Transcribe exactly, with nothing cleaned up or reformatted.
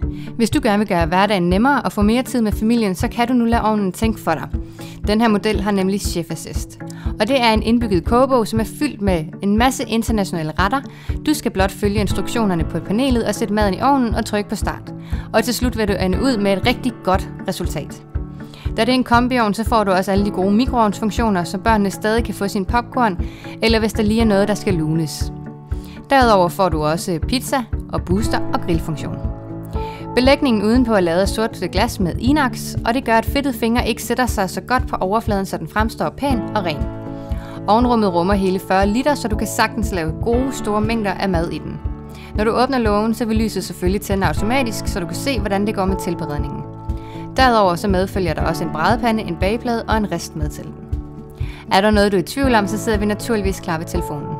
Hvis du gerne vil gøre hverdagen nemmere og få mere tid med familien, så kan du nu lade ovnen tænke for dig. Den her model har nemlig Chef Assist. Og det er en indbygget kogebog, som er fyldt med en masse internationale retter. Du skal blot følge instruktionerne på panelet og sætte maden i ovnen og trykke på start. Og til slut vil du ende ud med et rigtig godt resultat. Da det er en kombiovn, så får du også alle de gode mikroovnsfunktioner, så børnene stadig kan få sin popcorn, eller hvis der lige er noget, der skal lunes. Derudover får du også pizza og booster og grillfunktion. Belægningen udenpå er lavet af sort glas med inox, og det gør, at fedtede fingre ikke sætter sig så godt på overfladen, så den fremstår pæn og ren. Ovnrummet rummer hele fyrre liter, så du kan sagtens lave gode, store mængder af mad i den. Når du åbner lågen, så vil lyset selvfølgelig tænde automatisk, så du kan se, hvordan det går med tilberedningen. Derudover så medfølger der også en bradepande, en bageplade og en rist med til den. Er der noget, du er i tvivl om, så sidder vi naturligvis klar ved telefonen.